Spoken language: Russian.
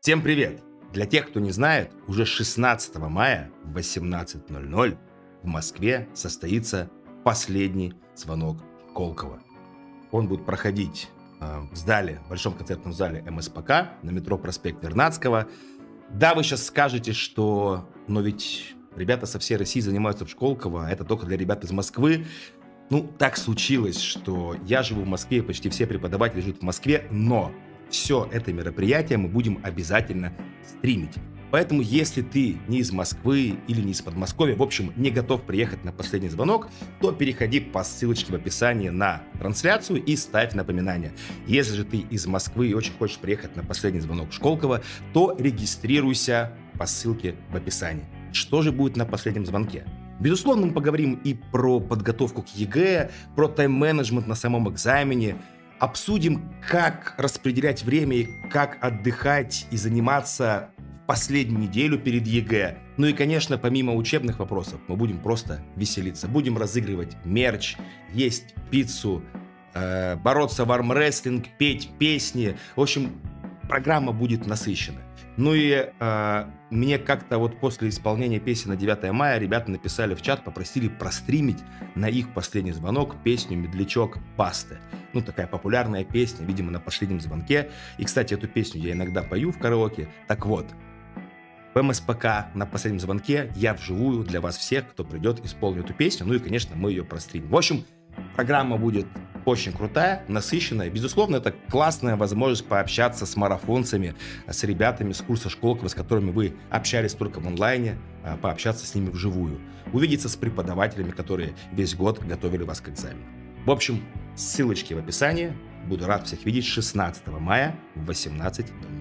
Всем привет! Для тех, кто не знает, уже 16 мая в 18:00 в Москве состоится последний звонок Школково. Он будет проходить в Большом концертном зале МСПК на метро проспект Вернадского. Да, вы сейчас скажете, что но ведь ребята со всей России занимаются в Школково, а это только для ребят из Москвы. Ну, так случилось, что я живу в Москве, почти все преподаватели живут в Москве, но все это мероприятие мы будем обязательно стримить. Поэтому, если ты не из Москвы или не из Подмосковья, в общем, не готов приехать на последний звонок, то переходи по ссылочке в описании на трансляцию и ставь напоминание. Если же ты из Москвы и очень хочешь приехать на последний звонок Школково, то регистрируйся по ссылке в описании. Что же будет на последнем звонке? Безусловно, мы поговорим и про подготовку к ЕГЭ, про тайм-менеджмент на самом экзамене, обсудим, как распределять время и как отдыхать и заниматься в последнюю неделю перед ЕГЭ. Ну и, конечно, помимо учебных вопросов, мы будем просто веселиться. Будем разыгрывать мерч, есть пиццу, бороться в армрестлинг, петь песни. В общем, программа будет насыщенная. Ну и мне как-то вот после исполнения песни на 9 мая ребята написали в чат, попросили простримить на их последний звонок песню «Медлячок» Басты. Ну, такая популярная песня, видимо, на последнем звонке. И, кстати, эту песню я иногда пою в караоке. Так вот, в МСПК на последнем звонке я вживую для вас всех, кто придет, исполню эту песню. Ну и, конечно, мы ее простримим. В общем, программа будет очень крутая, насыщенная. Безусловно, это классная возможность пообщаться с марафонцами, с ребятами с курса Школково, с которыми вы общались только в онлайне, пообщаться с ними вживую. Увидеться с преподавателями, которые весь год готовили вас к экзамену. В общем, ссылочки в описании. Буду рад всех видеть 16 мая в 18:00.